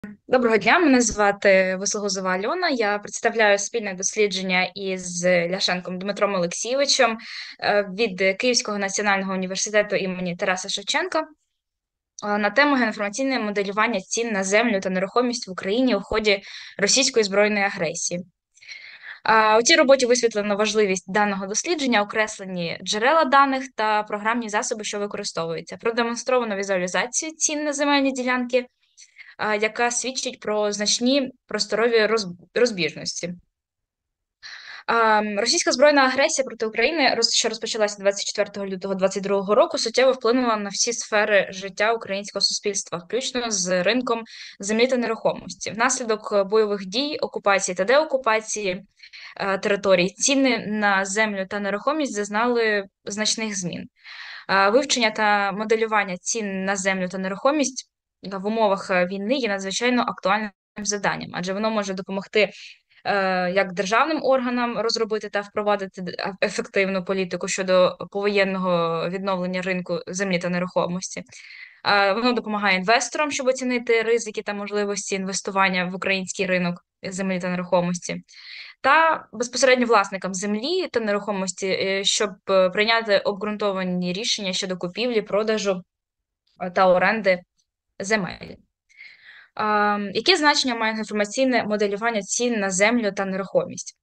Доброго дня, мене звати Вислугозова Альона. Я представляю спільне дослідження із Ляшенком Дмитром Олексійовичем від Київського національного університету імені Тараса Шевченка на тему геоінформаційне моделювання цін на землю та нерухомість в Україні у ході російської збройної агресії. У цій роботі висвітлено важливість даного дослідження, окреслені джерела даних та програмні засоби, що використовуються. Продемонстровано візуалізацію цін на земельні ділянки, яка свідчить про значні просторові розбіжності. Російська збройна агресія проти України, що розпочалася 24 лютого 2022 року, суттєво вплинула на всі сфери життя українського суспільства, включно з ринком землі та нерухомості. Внаслідок бойових дій, окупації та деокупації територій ціни на землю та нерухомість зазнали значних змін. Вивчення та моделювання цін на землю та нерухомість в умовах війни є надзвичайно актуальним завданням, адже воно може допомогти як державним органам розробити та впровадити ефективну політику щодо повоєнного відновлення ринку землі та нерухомості. Воно допомагає інвесторам, щоб оцінити ризики та можливості інвестування в український ринок землі та нерухомості, та безпосередньо власникам землі та нерухомості, щоб прийняти обґрунтовані рішення щодо купівлі, продажу та оренди земель. Яке значення має інформаційне моделювання цін на землю та нерухомість?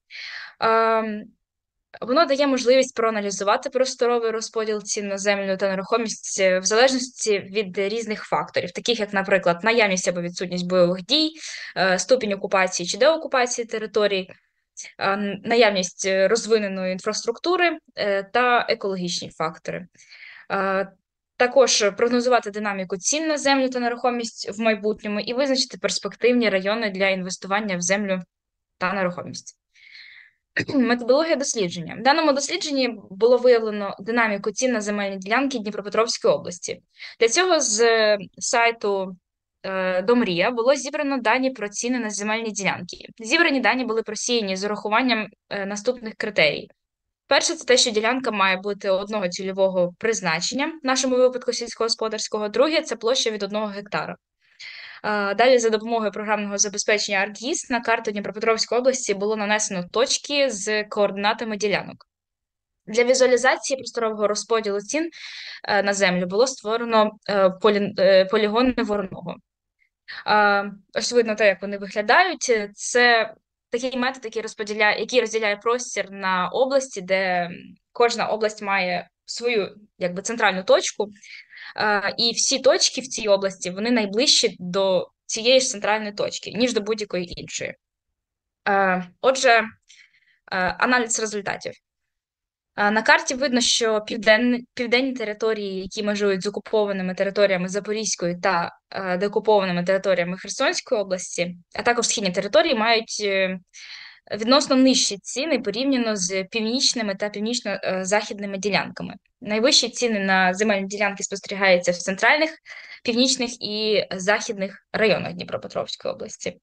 Воно дає можливість проаналізувати просторовий розподіл цін на землю та нерухомість в залежності від різних факторів, таких як, наприклад, наявність або відсутність бойових дій, ступінь окупації чи деокупації територій, наявність розвиненої інфраструктури та екологічні фактори. Також прогнозувати динаміку цін на землю та нерухомість в майбутньому і визначити перспективні райони для інвестування в землю та нерухомість. Методологія дослідження. В даному дослідженні було виявлено динаміку цін на земельні ділянки Дніпропетровської області. Для цього з сайту Домрія було зібрано дані про ціни на земельні ділянки. Зібрані дані були просіяні з урахуванням наступних критерій. Перше, це те, що ділянка має бути одного цільового призначення, в нашому випадку сільськогосподарського. Друге, це площа від 1 гектара. Далі, за допомогою програмного забезпечення ArcGIS на карту Дніпропетровської області було нанесено точки з координатами ділянок. Для візуалізації просторового розподілу цін на землю було створено полігони Вороного. Ось видно те, як вони виглядають. Це такий метод, який розділяє простір на області, де кожна область має свою якби центральну точку, і всі точки в цій області вони найближчі до цієї ж центральної точки, ніж до будь-якої іншої. Отже, аналіз результатів. На карті видно, що південні території, які межують з окупованими територіями Запорізької та деокупованими територіями Херсонської області, а також східні території, мають відносно нижчі ціни порівняно з північними та північно-західними ділянками. Найвищі ціни на земельні ділянки спостерігаються в центральних, північних і західних районах Дніпропетровської області.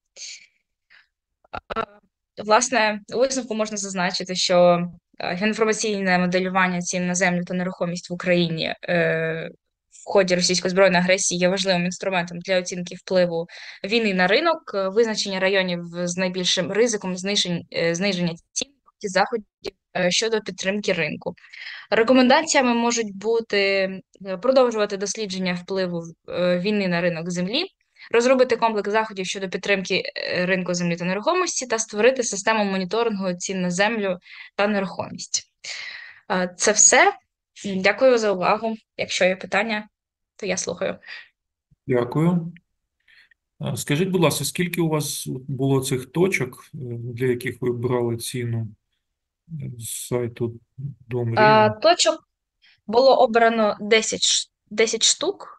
Власне, у висновку можна зазначити, що геоінформаційне моделювання цін на землю та нерухомість в Україні в ході російської збройної агресії є важливим інструментом для оцінки впливу війни на ринок, визначення районів з найбільшим ризиком зниження цін і заходів щодо підтримки ринку. Рекомендаціями можуть бути продовжувати дослідження впливу війни на ринок землі, розробити комплекс заходів щодо підтримки ринку землі та нерухомості та створити систему моніторингу цін на землю та нерухомість. Це все. Дякую за увагу. Якщо є питання, то я слухаю. Дякую. Скажіть, будь ласка, скільки у вас було цих точок, для яких ви брали ціну з сайту Домрія? Точок було обрано 10 штук.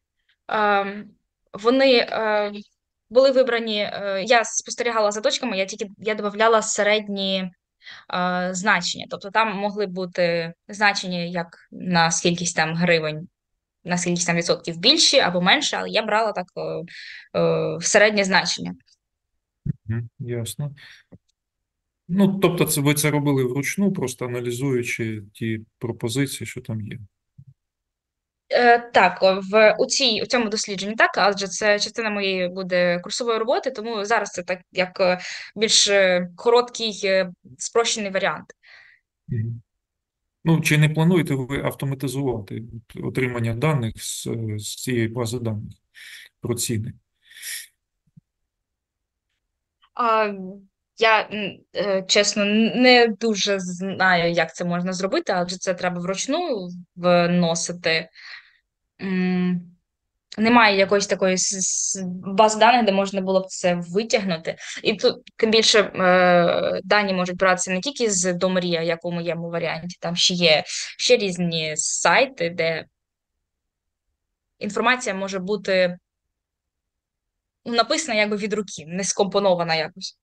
Вони були вибрані, я спостерігала за точками, я додавала середні значення. Тобто там могли бути значення як на скількись там гривень, на скількись там відсотків більші або менше, але я брала так середнє значення. Ясно. Ну, тобто ви це робили вручну, просто аналізуючи ті пропозиції, що там є. Так, у цьому дослідженні так, адже це частина моєї буде курсової роботи, тому зараз це так як більш короткий, спрощений варіант. Мгм. Ну, чи не плануєте ви автоматизувати отримання даних з цієї бази даних про ціни? А, чесно, не дуже знаю, як це можна зробити, адже це треба вручну вносити. М, Немає якоїсь такої бази даних, де можна було б це витягнути. І тут, тим більше, дані можуть братися не тільки з Домрія, як у моєму варіанті, там ще різні сайти, де інформація може бути написана якби від руки, не скомпонована якось.